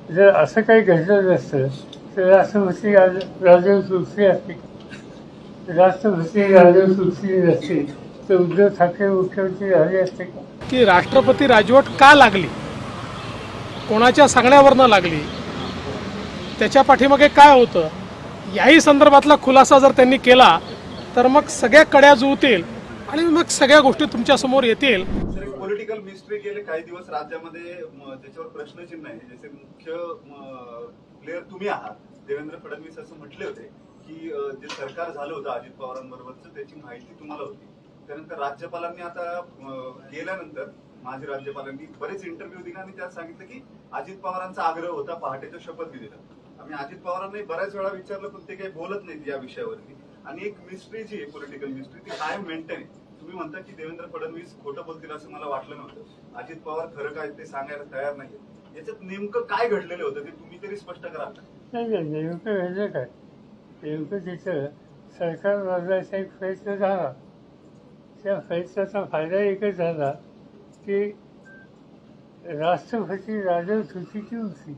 जर असं काही घडलं नसतं तर राष्ट्रपती राजव तुलसी असते, राष्ट्रपती राजव तुलसी नसते तर उद्धव ठाकरे मुख्यमंत्री झाले असते का? की राष्ट्रपती राजवट का लागली, कोणाच्या सांगण्यावरनं लागली, त्याच्या पाठीमागे काय होतं, याही संदर्भातला खुलासा जर त्यांनी केला तर मग सगळ्या कड्या जुळतील आणि मग सगळ्या गोष्टी तुमच्या समोर येतील. पॉलिटिकल मिस्ट्री गेले काही दिवस राज्यामध्ये त्याच्यावर प्रश्नचिन्ह आहे. जसे मुख्य प्लेअर तुम्ही आहात. देवेंद्र फडणवीस असं म्हटले होते की जे सरकार झालं होतं अजित पवारांबरोबरचं त्याची माहिती तुम्हाला होती. त्यानंतर राज्यपालांनी आता गेल्यानंतर माजी राज्यपालांनी बरेच इंटरव्ह्यू दिले आणि त्यात सांगितलं की अजित पवारांचा आग्रह होता पहाटेच्या शपथविधीला. आम्ही अजित पवारांनाही बऱ्याच वेळा विचारलं पण ते काही बोलत नाहीत या विषयावरती. आणि एक मिस्ट्री जी आहे पॉलिटिकल मिस्ट्री ती कायम मेंटेन आहे. तुम्ही म्हणता की देवेंद्र फडणवीस खोटं बोलतील असं मला वाटलं नव्हतं. अजित पवार खरं काय ते सांगायला तयार नाहीये. याच्यात नेमकं काय घडलेलं होतं ते तुम्ही तरी स्पष्ट करा. नाही नेमकं घडलं काय, नेमकं तिथं सरकार बदलायचा एक प्रयत्न झाला. त्या प्रयत्नाचा फायदा एकच झाला की राष्ट्रपती राजव चुकीची होती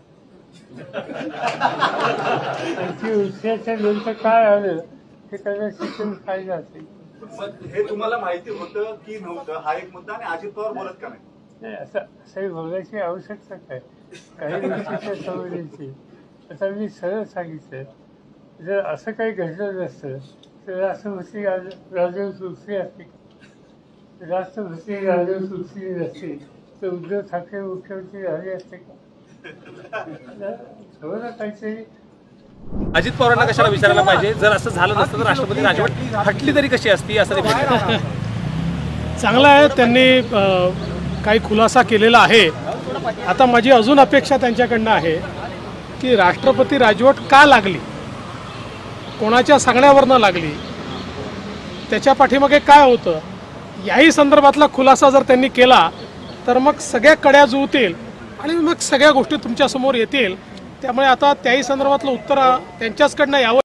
आणि ती उठल्याच्या नंतर काय आलं ते कदाचित फायदा असेल. हे तुम्हाला माहिती होतं की नव्हतं हा एक मुद्दा. आणि अजित पवार बोलत का नाही असंही बोलायची आवश्यकता काय, काही गोष्टीच्या संवेदनची. आता मी सरळ सांगितलं, जर असं काही घडलं नसतं तर राष्ट्रपती राजव तुलसी असते, राष्ट्रपती राजव तुलसी नसते तर उद्धव ठाकरे मुख्यमंत्री झाले असते का? थोडं काहीतरी अजित पवारांना कशाला विचारायला पाहिजे, जर असं झालं नसतं तर राष्ट्रपती राजवट हटली तरी कशी असती असं ते म्हणतात. चांगलं आहे, त्यांनी काही खुलासा केलेला आहे. आता माझी अजून अपेक्षा त्यांच्याकडनं आहे की राष्ट्रपती राजवट का लागली, कोणाच्या सांगण्यावरनं लागली, त्याच्या पाठीमागे काय होतं, याही संदर्भातला खुलासा जर त्यांनी केला तर मग सगळ्या कड्या जुळतील आणि मग सगळ्या गोष्टी तुमच्या समोर येतील. त्यामुळे आता त्याही संदर्भातलं उत्तर त्यांच्याचकडनं यावं.